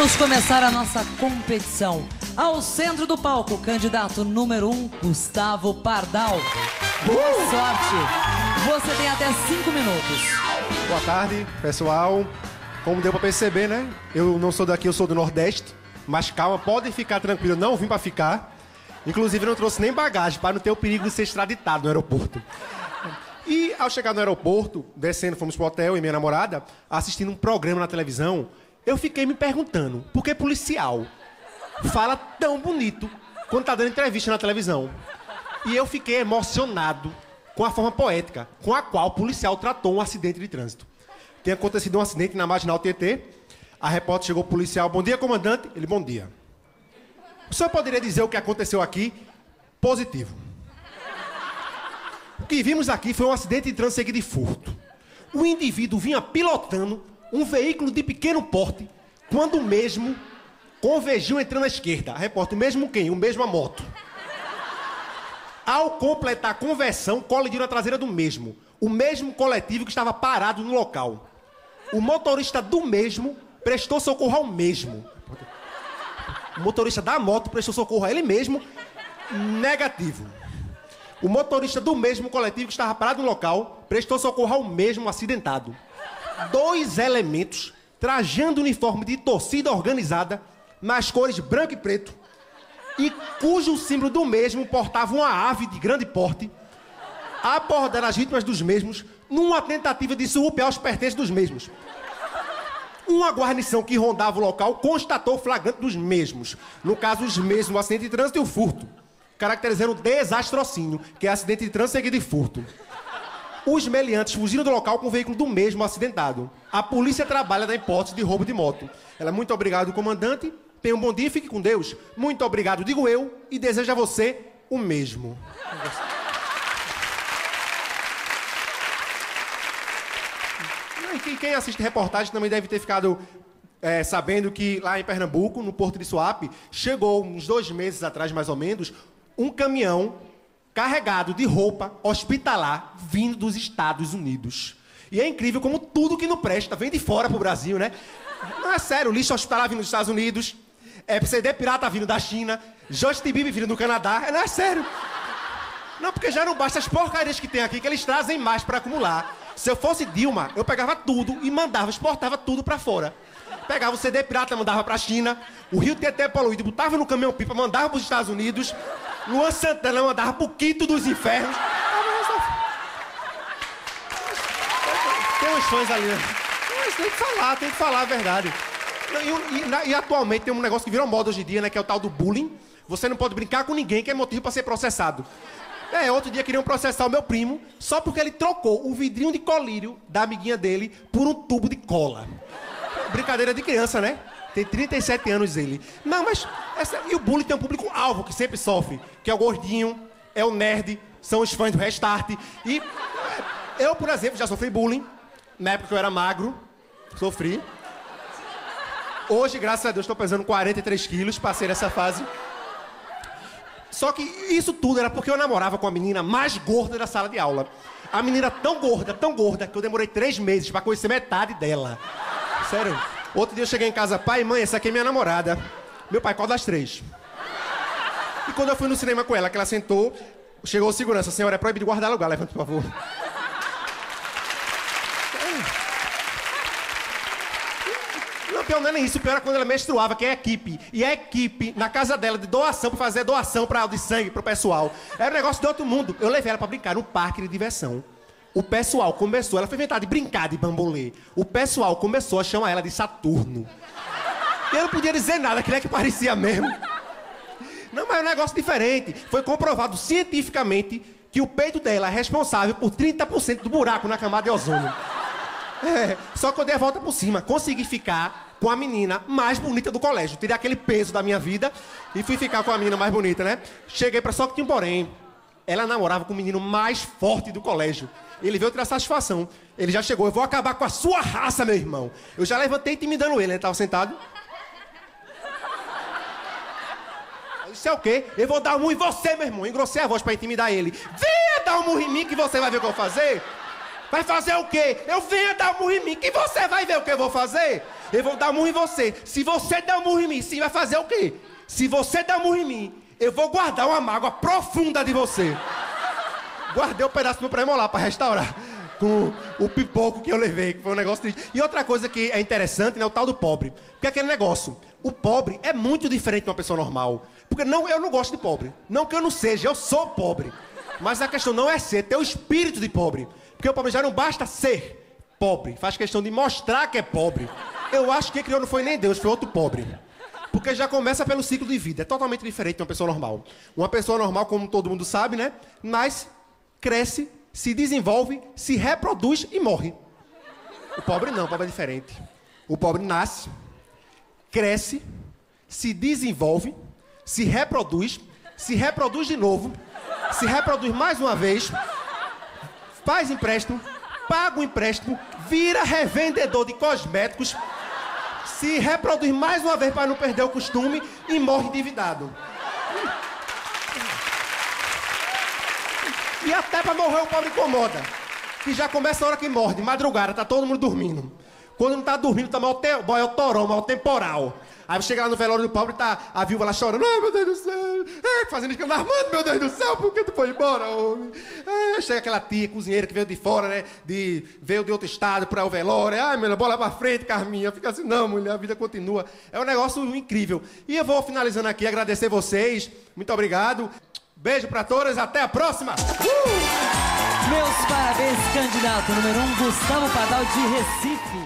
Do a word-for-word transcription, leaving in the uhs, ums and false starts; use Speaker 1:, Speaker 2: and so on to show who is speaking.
Speaker 1: Vamos começar a nossa competição. Ao centro do palco, candidato número um, Gustavo Pardal. Boa uh! sorte. Você tem até cinco minutos.
Speaker 2: Boa tarde, pessoal. Como deu pra perceber, né? Eu não sou daqui, eu sou do Nordeste. Mas calma, podem ficar tranquilos, não vim pra ficar. Inclusive, não trouxe nem bagagem para não ter o perigo de ser extraditado no aeroporto. E ao chegar no aeroporto, descendo, fomos pro hotel e minha namorada, assistindo um programa na televisão, eu fiquei me perguntando, por que policial fala tão bonito quando tá dando entrevista na televisão? E eu fiquei emocionado com a forma poética com a qual o policial tratou um acidente de trânsito. Tem acontecido um acidente na Marginal Tietê. A repórter chegou pro policial, bom dia, comandante. Ele, bom dia. O senhor poderia dizer o que aconteceu aqui? Positivo. O que vimos aqui foi um acidente de trânsito seguido de furto. O indivíduo vinha pilotando um veículo de pequeno porte, quando o mesmo convergiu entrando à esquerda. A repórter, o mesmo quem? O mesmo a moto. Ao completar a conversão, colidiu na traseira do mesmo. O mesmo coletivo que estava parado no local. O motorista do mesmo prestou socorro ao mesmo. O motorista da moto prestou socorro a ele mesmo. Negativo. O motorista do mesmo coletivo que estava parado no local prestou socorro ao mesmo acidentado. Dois elementos trajando uniforme de torcida organizada nas cores branco e preto e cujo símbolo do mesmo portava uma ave de grande porte, abordaram as vítimas dos mesmos numa tentativa de surrupiar os pertences dos mesmos. Uma guarnição que rondava o local constatou o flagrante dos mesmos. No caso, os mesmos, o acidente de trânsito e o furto, caracterizando o desastrocínio, que é acidente de trânsito seguido de furto. Os meliantes fugiram do local com o veículo do mesmo acidentado. A polícia trabalha na hipótese de roubo de moto. Ela, muito obrigado, comandante. Tenha um bom dia e fique com Deus. Muito obrigado, digo eu, e desejo a você o mesmo. E quem assiste reportagem também deve ter ficado é, sabendo que lá em Pernambuco, no Porto de Suape, chegou uns dois meses atrás, mais ou menos, um caminhão carregado de roupa hospitalar vindo dos Estados Unidos. E é incrível como tudo que não presta vem de fora pro Brasil, né? Não é sério, lixo hospitalar vindo dos Estados Unidos, é C D pirata vindo da China, Justin Bieber vindo do Canadá, não é sério. Não, porque já não basta as porcarias que tem aqui, que eles trazem mais para acumular. Se eu fosse Dilma, eu pegava tudo e mandava, exportava tudo para fora. Pegava o C D pirata, mandava pra China, o Rio Tietê poluído, botava no caminhão-pipa, mandava pros Estados Unidos, Luan Santana mandava pro quinto dos infernos. Tem uns fãs ali, né? Mas tem que falar, tem que falar a verdade. E, e, e atualmente tem um negócio que virou moda hoje em dia, né? Que é o tal do bullying. Você não pode brincar com ninguém, que é motivo pra ser processado. É, outro dia queriam processar o meu primo só porque ele trocou o vidrinho de colírio da amiguinha dele por um tubo de cola. Brincadeira de criança, né? Tem trinta e sete anos ele. Não, mas... Essa... E o bullying tem um público-alvo que sempre sofre. Que é o gordinho, é o nerd, são os fãs do Restart. E eu, por exemplo, já sofri bullying. Na época que eu era magro. Sofri. Hoje, graças a Deus, estou pesando quarenta e três quilos. Passei nessa fase. Só que isso tudo era porque eu namorava com a menina mais gorda da sala de aula. A menina tão gorda, tão gorda, que eu demorei três meses pra conhecer metade dela. Sério. Outro dia eu cheguei em casa, pai, mãe, essa aqui é minha namorada. Meu pai, qual das três? E quando eu fui no cinema com ela, que ela sentou, chegou o segurança, senhora, é proibido guardar lugar, levanta, por favor. Não, pior não é nem isso, o pior é quando ela menstruava, que é a equipe. E a equipe, na casa dela, de doação, pra fazer doação pra, de sangue pro pessoal. Era um negócio de outro mundo. Eu levei ela pra brincar num parque de diversão. O pessoal começou, ela foi inventar de brincar de bambolê. O pessoal começou a chamar ela de Saturno. E eu não podia dizer nada, que nem é que parecia mesmo. Não, mas é um negócio diferente. Foi comprovado cientificamente que o peito dela é responsável por trinta por cento do buraco na camada de ozônio. É, só que eu dei a volta por cima. Consegui ficar com a menina mais bonita do colégio. Tirei aquele peso da minha vida e fui ficar com a menina mais bonita, né? Cheguei pra só que tinha um porém. Ela namorava com o menino mais forte do colégio. Ele veio tirar satisfação. Ele já chegou, eu vou acabar com a sua raça, meu irmão. Eu já levantei intimidando ele, né? Ele tava sentado. Isso é o quê? Eu vou dar um murro em você, meu irmão. Engrossei a voz pra intimidar ele. Venha dar um murro em mim que você vai ver o que eu vou fazer. Vai fazer o quê? Eu venha dar um murro em mim que você vai ver o que eu vou fazer. Eu vou dar murro em você. Se você der murro em mim, sim, vai fazer o quê? Se você der murro em mim, eu vou guardar uma mágoa profunda de você. Guardei um pedaço do meu pré-molar pra restaurar. Com o pipoco que eu levei, que foi um negócio triste. E outra coisa que é interessante, né, o tal do pobre. Porque aquele negócio, o pobre é muito diferente de uma pessoa normal. Porque não, eu não gosto de pobre. Não que eu não seja, eu sou pobre. Mas a questão não é ser, ter o espírito de pobre. Porque o pobre já não basta ser pobre. Faz questão de mostrar que é pobre. Eu acho que quem criou não foi nem Deus, foi outro pobre. Porque já começa pelo ciclo de vida. É totalmente diferente de uma pessoa normal. Uma pessoa normal, como todo mundo sabe, né? Nasce, cresce, se desenvolve, se reproduz e morre. O pobre não, o pobre é diferente. O pobre nasce, cresce, se desenvolve, se reproduz, se reproduz de novo, se reproduz mais uma vez, faz empréstimo, paga o empréstimo, vira revendedor de cosméticos, se reproduz mais uma vez para não perder o costume e morre endividado. E até pra morrer o pobre incomoda. Que já começa a hora que morre, de madrugada, tá todo mundo dormindo. Quando não tá dormindo, tá mal te... boy, é o torão, mal temporal. Aí chega lá no velório do pobre, tá a viúva lá chorando. Ai, meu Deus do céu. É, fazendo escândalo. Armando, meu Deus do céu, por que tu foi embora, homem? É, chega aquela tia cozinheira que veio de fora, né? De... Veio de outro estado pra o velório. Ai, meu, bola pra frente, Carminha. Fica assim, não, mulher, a vida continua. É um negócio incrível. E eu vou finalizando aqui, agradecer vocês. Muito obrigado. Beijo pra todas, até a próxima! Uh!
Speaker 1: Meus parabéns, candidato número um, Gustavo Pardal, de Recife.